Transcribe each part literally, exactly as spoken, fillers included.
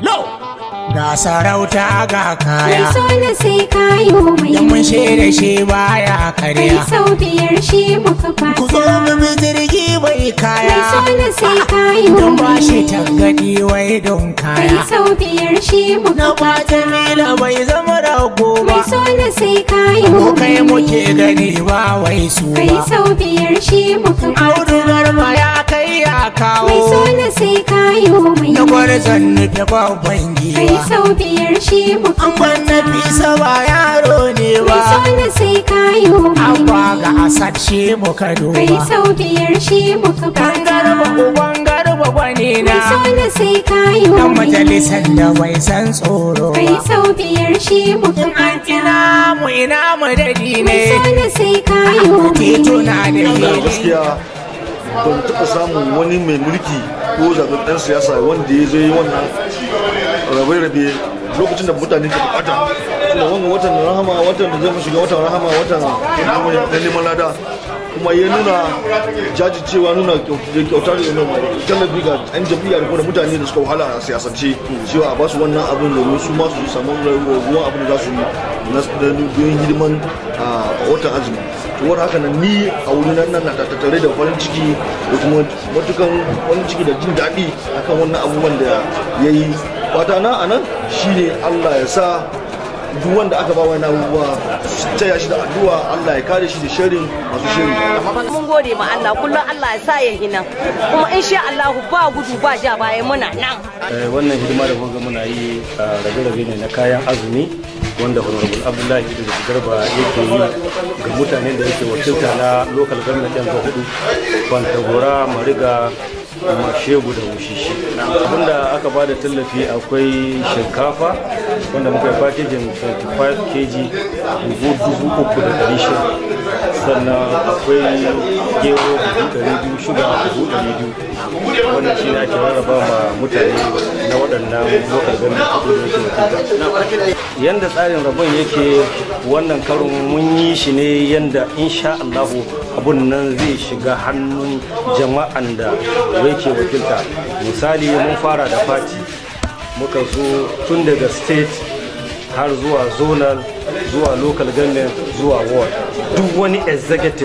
ga sarauta ga kaya mai sola sai kayo mai yan mun shaida shi baya kai karya sau biyar shi muka ku zo fata mu jirgi bai kaya mai sola sai kayo don ba shi mai tangadi wai don kai kaya sau biyar shi muka na fata bata mila bai zama rago ba mai sola sai kayo ko kai muke mai gani ba wai su kai ba sau biyar shi muka audu fata garba ya kai ya mai kawo sola sai kayo mai na gwarzon nufi babban kai giwa sau biyar shi muka an ban fata bisa ba yaro ne mai ba sola sai kayo an ba mai ga asad shi muka kai duba sau biyar shi muka dan garba fata uban garba gwani na mai sola sai kayo dan mai majalisar da bai san tsoro kai ba sau biyar shi muka in an fata ina mu ina mu dadi ne mai sola sai kayo tituna da Allah hili gaskiya ban taɓa samun wani mai mulki ko zaɓen ɗan siyasa wanda ya zai wannan rabe-rabe lokacin da mutane ke bukata tunda wannan watan rahama watan da zai shiga watan rahama watan na neman lada kuma ya nuna jajircewa nuna kyautar da tallafi ga yan jam'iyya da kuma mutane da suka wahala a siyasance cewa a basu wannan abin domin su masu samu ruwan abin da za su yi na doyin hidiman a watan azumi tuwar haka nan ni a wurin nan na tattare da farin ciki da kuma matukan farin ciki da jin daɗi akan wannan abubuwan da ya yi fata na a nan shine Allah ya sa duk wanda aka ba wani abubuwa taya shi da addu'a Allah ya kare shi da shirin masu shiri. Mun gode ma Allah kullum Allah ya sa ya hina kuma insha Allah ba gudu ba ja baya muna nan. Wannan hidima da kuka muna yi rabe-rabe ne na kayan azumi wanda Honorable Abdullahi Idris Garba yake yi ga mutanen da yake wakilta na local government ɗin hudu Kwantagora, Mariga, kuma Shegu da Wushishi. Abinda aka ba da tallafi akwai shinkafa wanda muka yi packaging twenty-five kilograms buhu dubu uku da ɗari shida, sannan akwai gero buhu ɗari biyu, shuga buhu ɗari biyu. Wannan shi ne ake rarraba ma mutane na waɗannan local government hudu da yake wakilta. Yanda tsarin rabon yake wannan karon mun yi shi ne yanda insha Allahu abun nan zai shiga hannun jama'an da yake wakilta. Misali mun fara da party muka zo tun daga state har zuwa zonal zuwa local government zuwa ward, duk wani executive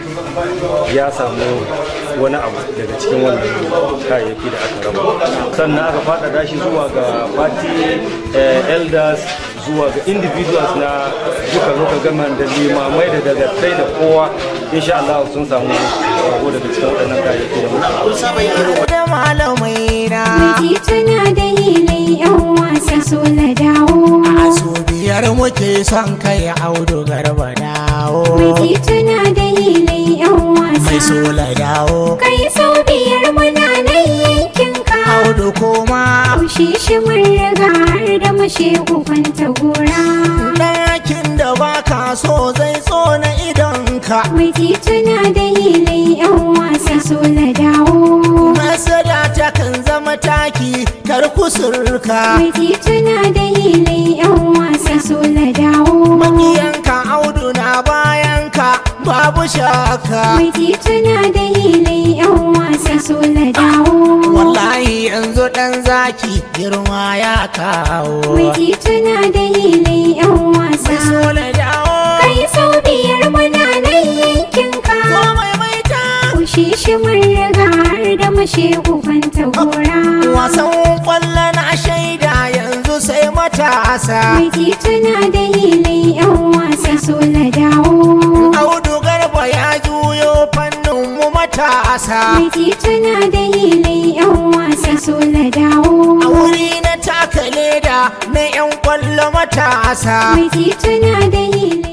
ya samu wani abu daga cikin wannan kayayyaki da aka raba. Sannan aka faɗaɗa shi zuwa ga party elders, zuwa ga individuals na duka local government da limamai da daga sai da kowa insha Allah sun samu rabo daga cikin waɗannan kayayyaki da muka da malamai na Miji tana da hilai yan wasa so na dawo a so biyar muke son kai audu garba dawo Miji tana da hilai yan wasa mai so la dawo kai sau biyar muna nan yankin ka audu koma Kushe shi mun riga har da mashe kwanta gora ɗakin da baka so zai tsona idonka Mai tituna da hilai yan wasa so na dawo masada ta kan zama taki kar kusurka Mai tituna da hilai yan wasa so na dawo makiyanka audu na bayanka babu shaka Mai tituna da hilai yan wasa so na dawo wallahi yanzu dan zaki girma ya kawo Mai tituna da hilai yan wasa so la dawo kai sau biyar muna nan yankin ka ko mai maita Kushe shi mun riga har da mashe kwanta gora wasan kwallo na shaida yanzu sai matasa Mai tituna da hilai yan wasa so na dawo audu garba ya juyo fannin mu matasa Mai tituna da hilai yan wasa so na dawo a wuri na taka leda na yan kwallo matasa Mai tituna da hilai